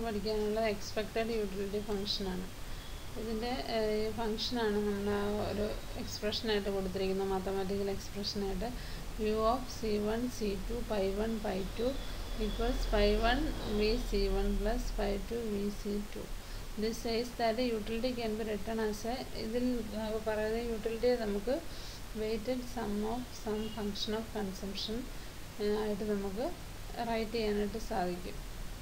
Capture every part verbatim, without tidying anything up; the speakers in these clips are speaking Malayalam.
പഠിക്കാനുള്ള എക്സ്പെക്റ്റഡ് യൂട്ടിലിറ്റി ഫംഗ്ഷനാണ്. ഇതിൻ്റെ ഫംഗ്ഷനാണ് നമ്മൾ ആ ഒരു എക്സ്പ്രഷനായിട്ട് കൊടുത്തിരിക്കുന്നത്, മാത്തമാറ്റിക്കൽ എക്സ്പ്രഷനായിട്ട്. U of C one C two pi one pi two equals pi one V C one plus pi two V C two. This says that utility can be return as a, ഇതിൽ പറയുന്നത് യൂട്ടിലിറ്റിയെ നമുക്ക് weighted sum of sum function of consumption ആയിട്ട് നമുക്ക് റൈറ്റ് ചെയ്യാനായിട്ട് സാധിക്കും.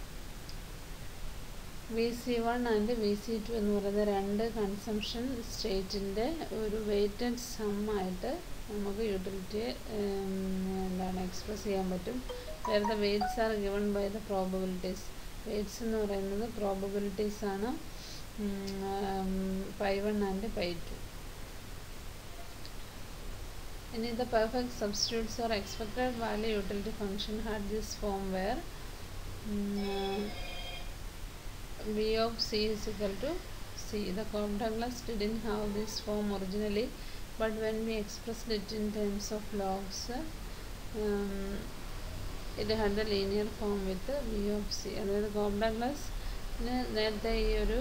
V C one and V C two എന്ന് പറയുന്ന രണ്ട് കൺസംഷൻ സ്റ്റേറ്റിൻ്റെ ഒരു വെയ്റ്റഡ് സം ആയിട്ട് നമുക്ക് യൂട്ടിലിറ്റിയെ എന്താണ് എക്സ്പ്രസ് ചെയ്യാൻ പറ്റും. Where the weights are given by the probabilities. Weights എന്ന് പറയുന്നത് പ്രോബബിലിറ്റീസ് ആണ്, pi one and pi two. ഇനി the perfect substitutes or expected value utility function had this form where V of C is equal to C. The Cobb-Douglas didn't have this form originally, but when we expressed it in terms of logs, um, it had the linear form with V of C. അതായത് Cobb-Douglas നേരത്തെ ഈ ഒരു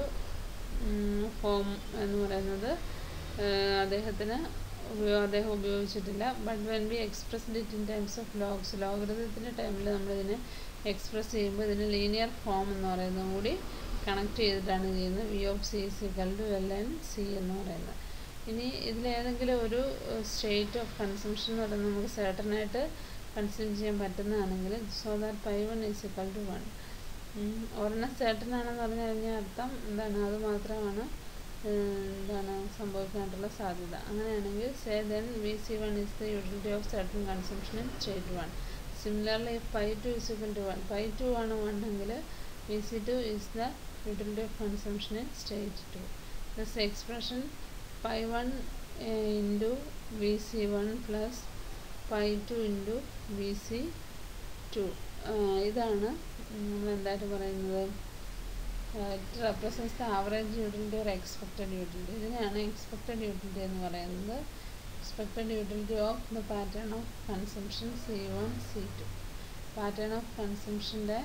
ഫോം എന്ന് പറയുന്നത് അദ്ദേഹത്തിന് അദ്ദേഹം ഉപയോഗിച്ചിട്ടില്ല. But when we expressed it in terms of logs, ലോഗരിതത്തിൻ്റെ ടൈമിൽ നമ്മളിതിനെ എക്സ്പ്രസ് ചെയ്യുമ്പോൾ ഇതിന് ലീനിയർ ഫോം എന്ന് പറയുന്നതും കൂടി കണക്ട് ചെയ്തിട്ടാണ് ചെയ്യുന്നത്. V of C is equal to L N C എന്ന് പറയുന്നത്. ഇനി ഇതിലേതെങ്കിലും ഒരു സ്റ്റേറ്റ് ഓഫ് കൺസംഷൻ എന്ന് പറയുന്നത് നമുക്ക് സർട്ടനായിട്ട് കൺസ്യൂം ചെയ്യാൻ പറ്റുന്നതാണെങ്കിൽ, so that pi one is equal to one. ഒരെണ്ണം സർട്ടൻ ആണെന്ന് പറഞ്ഞു കഴിഞ്ഞാൽ അർത്ഥം എന്താണ്, അത് മാത്രമാണ് എന്താണ് സംഭവിക്കാനായിട്ടുള്ള സാധ്യത. അങ്ങനെയാണെങ്കിൽ say then V C one is the utility of certain consumption in state one. Similarly pi two is equal to one, pi two ആണ് വൺ എങ്കിൽ V C two is the utility of consumption in stage two. This expression pi one uh, into V C one plus pi two into V C two. ഇതാണ് നമ്മൾ എന്തായിട്ട് പറയുന്നത്, it represents the average utility or expected utility. ഇതിനെയാണ് എക്സ്പെക്റ്റഡ് യൂട്ടിലിറ്റി എന്ന് പറയുന്നത്. Expected utility of the pattern of consumption C one C two. Pattern of കൺസംഷൻ്റെ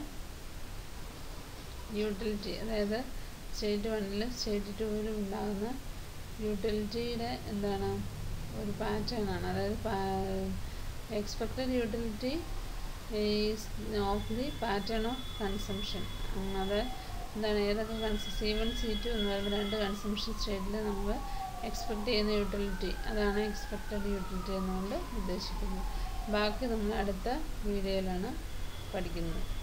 യൂട്ടിലിറ്റി, അതായത് സ്റ്റേറ്റ് വണ്ണിലും സ്റ്റേറ്റ് ടൂവിലും ഉണ്ടാകുന്ന യൂട്ടിലിറ്റിയുടെ എന്താണ് ഒരു പാറ്റേൺ ആണ്. അതായത് expected utility is of the pattern of consumption. അത് എന്താണ്, ഏതൊക്കെ കൺസ സി വൺ സി ടു എന്ന് പറയുമ്പോൾ രണ്ട് കൺസംഷൻ സ്റ്റേറ്റിൽ നമ്മൾ എക്സ്പെക്റ്റ് ചെയ്യുന്ന യൂട്ടിലിറ്റി, അതാണ് എക്സ്പെക്റ്റഡ് യൂട്ടിലിറ്റി എന്നുകൊണ്ട് ഉദ്ദേശിക്കുന്നത്. ബാക്കി നമ്മൾ അടുത്ത വീഡിയോയിലാണ് പഠിക്കുന്നത്.